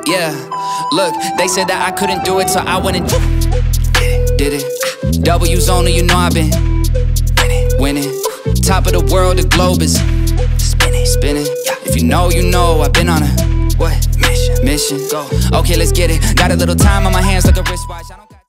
Yeah, look, they said that I couldn't do it, so I went and did it. W's only, you know I've been winning. Top of the world, the globe is spinning. If you know, I've been on a mission. Go. Okay, let's get it. Got a little time on my hands like a wristwatch.